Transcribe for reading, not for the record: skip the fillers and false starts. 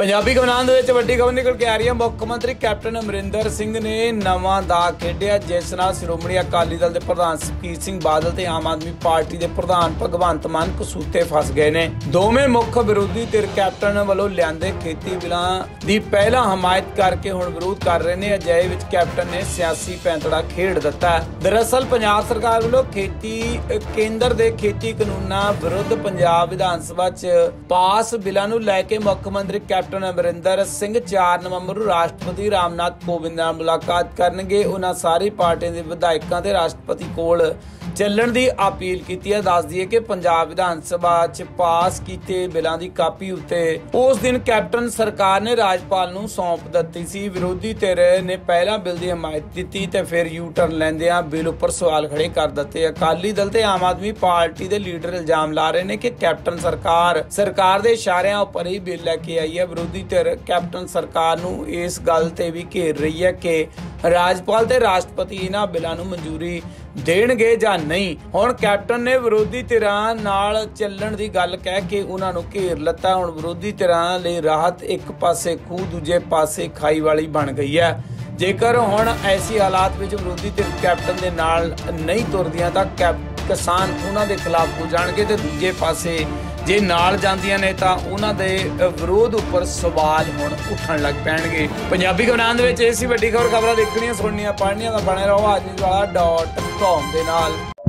पंजाबी कमान ਦੇ ਵਿੱਚ ਵੱਡੀ ਖਬਰ ਨਿਕਲ ਕੇ ਆ ਰਹੀ ਹੈ। ਮੁੱਖ ਮੰਤਰੀ ਕੈਪਟਨ ਅਮਰਿੰਦਰ ਸਿੰਘ ਨੇ ਨਵਾਂ ਦਾ ਖੇਡਿਆ, ਜਿਸ ਨਾਲ ਸ਼੍ਰੋਮਣੀ ਅਕਾਲੀ ਦਲ ਦੇ ਪ੍ਰਧਾਨ ਸੁਖਬੀਰ ਸਿੰਘ ਬਾਦਲ ਤੇ ਆਮ ਆਦਮੀ ਪਾਰਟੀ ਦੇ ਪ੍ਰਧਾਨ ਭਗਵੰਤ ਮਾਨ ਕਸੂਤੇ ਫਸ ਗਏ ਨੇ। ਦੋਵੇਂ ਮੁੱਖ ਵਿਰੋਧੀ ਧਿਰ ਕੈਪਟਨ ਵੱਲੋਂ ਲਿਆਂਦੇ ਖੇਤੀ ਬਿੱਲਾਂ ਦੀ ਪਹਿਲਾਂ ਹਮਾਇਤ ਕਰਕੇ ਹੁਣ ਵਿਰੋਧ ਕਰ ਰਹੇ ਨੇ। ਅਜਿਹੇ ਵਿੱਚ ਕੈਪਟਨ ਨੇ ਸਿਆਸੀ ਪੈਂਤੜਾ ਖੇਡ ਦਿੱਤਾ। ਦਰਅਸਲ ਪੰਜਾਬ ਸਰਕਾਰ ਵੱਲੋਂ ਕੇਂਦਰ ਦੇ ਖੇਤੀ ਕਾਨੂੰਨਾਂ ਵਿਰੁੱਧ ਪੰਜਾਬ ਵਿਧਾਨ ਸਭਾ 'ਚ ਪਾਸ ਬਿੱਲਾਂ ਨੂੰ ਲੈ ਕੇ ਮੁੱਖ ਮੰਤਰੀ कैप्टन अमरिंदर सिंह 4 नवंबर ਨੂੰ ਰਾਸ਼ਟਰਪਤੀ ਰਾਮਨਾਥ ਕੋविंद ਨਾਲ ਮੁਲਾਕਾਤ ਕਰਨਗੇ। ਉਹਨਾਂ ਸਾਰੀ ਪਾਰਟੀਆਂ ਦੇ ਵਿਧਾਇਕਾਂ ਤੇ ਰਾਸ਼ਟਰਪਤੀ ਕੋਲ ਚੱਲਣ ਦੀ ਅਪੀਲ ਕੀਤੀ ਹੈ। ਦੱਸ ਦਈਏ ਕਿ ਪੰਜਾਬ ਵਿਧਾਨ ਸਭਾ 'ਚ ਪਾਸ ਕੀਤੇ ਬਿੱਲਾਂ ਦੀ ਕਾਪੀ ਉੱਤੇ ਉਸ ਦਿਨ ਕੈਪਟਨ ਸਰਕਾਰ ਨੇ ਰਾਜਪਾਲ ਨੂੰ ਸੌਂਪ ਦਿੱਤੀ ਸੀ। ਵਿਰੋਧੀ ਧਿਰ ਨੇ ਪਹਿਲਾਂ ਬਿੱਲ ਦੀ ਹਮਾਇਤ ਦਿੱਤੀ ਤੇ ਫਿਰ ਯੂ ਟਰਨ ਲੈਂਦਿਆਂ ਬਿੱਲ ਉੱਪਰ ਸਵਾਲ ਖੜੇ ਕਰ ਦਿੱਤੇ। ਅਕਾਲੀ ਦਲ ਤੇ ਆਮ ਆਦਮੀ ਪਾਰਟੀ ਦੇ ਲੀਡਰ ਇਲਜ਼ਾਮ ਲਾ ਰਹੇ ਨੇ ਕਿ ਕੈਪਟਨ ਸਰਕਾਰ ਦੇ ਇਸ਼ਾਰਿਆਂ ਉੱਪਰ ਹੀ ਬਿੱਲ ਲੈ ਕੇ ਆਈ ਹੈ। ਵਿਰੋਧੀ ਧਿਰ ਕੈਪਟਨ ਸਰਕਾਰ ਨੂੰ ਇਸ ਗੱਲ ਤੇ ਵੀ ਘੇਰ ਰਹੀ ਹੈ ਕਿ ਰਾਜਪਾਲ ਤੇ ਰਾਸ਼ਟਰਪਤੀ ਇਹਨਾਂ ਬਿੱਲਾਂ ਨੂੰ ਮਨਜ਼ੂਰੀ ਦੇਣਗੇ ਜਾਂ ਨਹੀਂ। ਹੁਣ ਕੈਪਟਨ ਨੇ ਵਿਰੋਧੀ ਧਿਰਾਂ ਨਾਲ ਚੱਲਣ ਦੀ ਗੱਲ ਕਹਿ ਕੇ ਉਹਨਾਂ ਨੂੰ ਘੇਰ ਲੱਤਾ। ਹੁਣ ਵਿਰੋਧੀ ਧਿਰਾਂ ਲਈ ਰਾਹਤ ਇੱਕ ਪਾਸੇ ਖੂਹ ਦੂਜੇ ਪਾਸੇ ਖਾਈ ਵਾਲੀ ਬਣ ਗਈ ਹੈ। ਜੇਕਰ ਹੁਣ ਐਸੀ ਹਾਲਾਤ ਵਿੱਚ ਵਿਰੋਧੀ ਧਿਰ ਕੈਪਟਨ ਦੇ ਨਾਲ ਨਹੀਂ ਤੁਰਦੀਆਂ ਤਾਂ ਕਿਸਾਨ ਉਹਨਾਂ ਦੇ ਖਿਲਾਫ ਹੋ ਜਾਣਗੇ ਤੇ ਦੂਜੇ ਪਾਸੇ ਜੇ ਨਾਲ ਜਾਂਦੀਆਂ ਨੇ ਤਾਂ ਉਹਨਾਂ ਦੇ ਵਿਰੋਧ ਉੱਪਰ ਸਵਾਲ ਹੁਣ ਉੱਠਣ ਲੱਗ ਪੈਣਗੇ। ਪੰਜਾਬੀ ਕਮਾਨ ਦੇ ਵਿੱਚ ਇਹ ਸੀ ਵੱਡੀ ਖਬਰਾਂ ਦੇਖਣੀਆਂ, ਸੁਣਨੀਆਂ, ਪੜ੍ਹਨੀਆਂ ਤਾਂ ਬਣੇ ਰਹੋ ਅੱਜ ਵਾਲਾ .com ਦੇ ਨਾਲ।